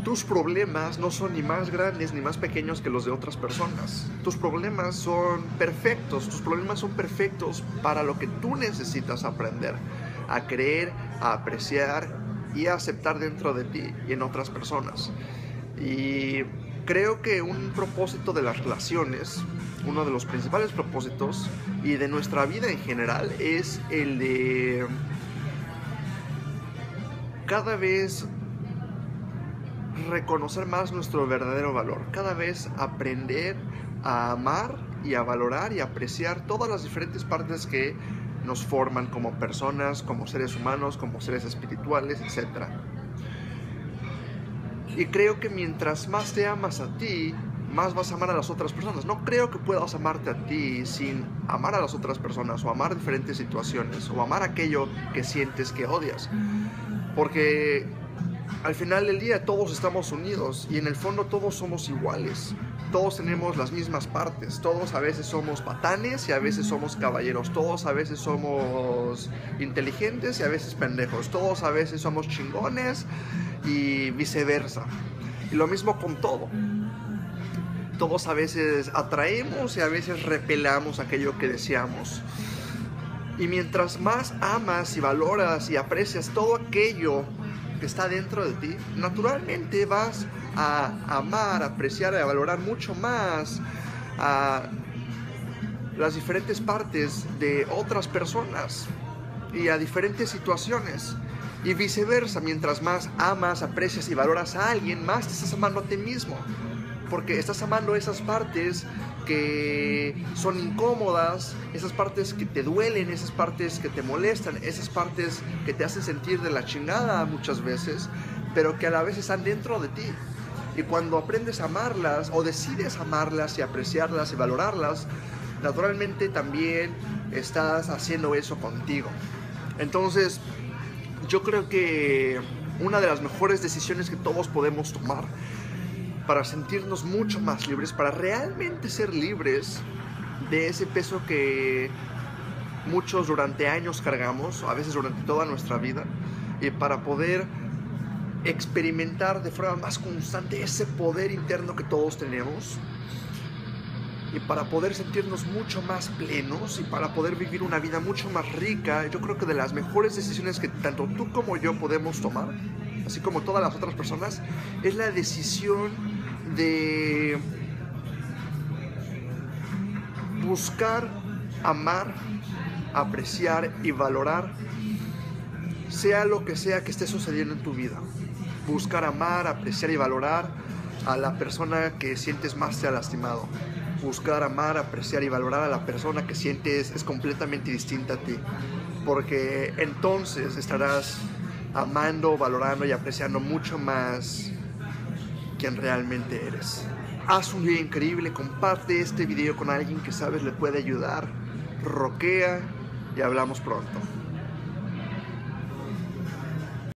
tus problemas no son ni más grandes ni más pequeños que los de otras personas. Tus problemas son perfectos. Tus problemas son perfectos para lo que tú necesitas aprender a creer, a apreciar y a aceptar dentro de ti y en otras personas. Y creo que un propósito de las relaciones, uno de los principales propósitos y de nuestra vida en general, es el de cada vez reconocer más nuestro verdadero valor, cada vez aprender a amar y a valorar y a apreciar todas las diferentes partes que nos forman como personas, como seres humanos, como seres espirituales, etc. Y creo que mientras más te amas a ti, más vas a amar a las otras personas. No creo que puedas amarte a ti sin amar a las otras personas, o amar diferentes situaciones, o amar aquello que sientes que odias. Porque al final del día todos estamos unidos y en el fondo todos somos iguales. Todos tenemos las mismas partes. Todos a veces somos patanes y a veces somos caballeros. Todos a veces somos inteligentes y a veces pendejos. Todos a veces somos chingones y viceversa. Y lo mismo con todo. Todos a veces atraemos y a veces repelamos aquello que deseamos. Y mientras más amas y valoras y aprecias todo aquello que está dentro de ti, naturalmente vas a amar, a apreciar y a valorar mucho más a las diferentes partes de otras personas y a diferentes situaciones. Y viceversa, mientras más amas, aprecias y valoras a alguien, más te estás amando a ti mismo. Porque estás amando esas partes que son incómodas, esas partes que te duelen, esas partes que te molestan, esas partes que te hacen sentir de la chingada muchas veces, pero que a la vez están dentro de ti. Y cuando aprendes a amarlas, o decides amarlas y apreciarlas y valorarlas, naturalmente también estás haciendo eso contigo. Entonces, yo creo que una de las mejores decisiones que todos podemos tomar para sentirnos mucho más libres, para realmente ser libres de ese peso que muchos durante años cargamos, a veces durante toda nuestra vida, y para poder experimentar de forma más constante ese poder interno que todos tenemos, y para poder sentirnos mucho más plenos y para poder vivir una vida mucho más rica. Yo creo que de las mejores decisiones que tanto tú como yo podemos tomar, así como todas las otras personas, es la decisión de buscar, amar, apreciar y valorar, sea lo que sea que esté sucediendo en tu vida. Buscar, amar, apreciar y valorar a la persona que sientes más te ha lastimado. Buscar, amar, apreciar y valorar a la persona que sientes es completamente distinta a ti. Porque entonces estarás amando, valorando y apreciando mucho más quien realmente eres. Haz un día increíble, comparte este video con alguien que sabes le puede ayudar, roquea y hablamos pronto.